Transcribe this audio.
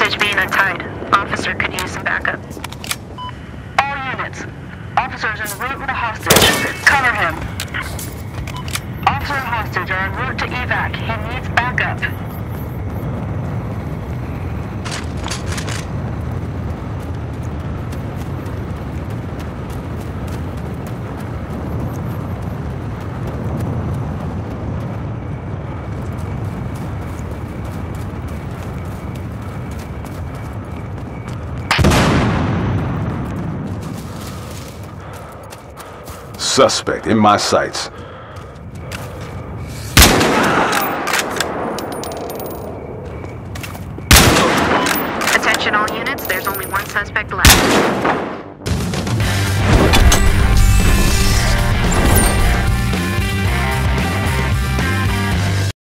hostage being untied. Officer could use some backup. All units. Officers en route with a hostage. Cover him. Officer and hostage are en route to evac. He needs backup. Suspect in my sights.